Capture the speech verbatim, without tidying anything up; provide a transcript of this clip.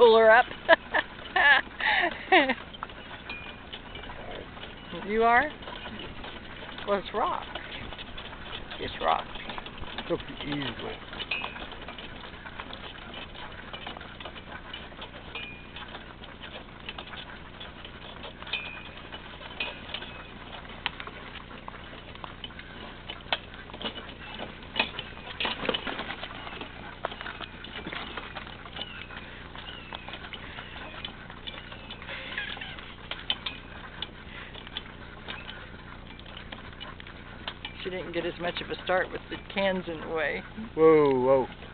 pull her up. You are? Well, it's rock. It's rock. Took the easily. She didn't get as much of a start with the cans in the way. Whoa, whoa.